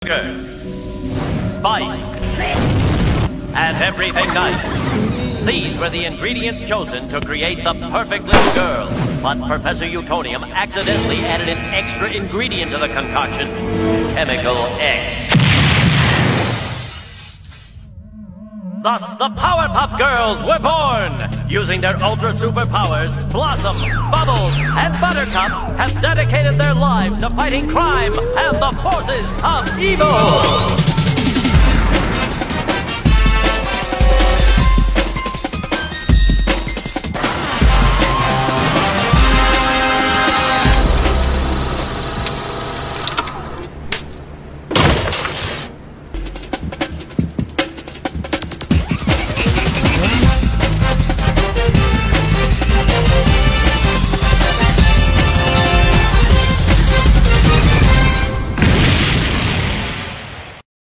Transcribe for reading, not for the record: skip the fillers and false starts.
sugar, spice, and everything nice. These were the ingredients chosen to create the perfect little girl. But Professor Utonium accidentally added an extra ingredient to the concoction, Chemical X. Thus, the Powerpuff Girls were born! Using their ultra superpowers, Blossom, Bubbles, and Buttercup have dedicated their lives to fighting crime and the forces of evil!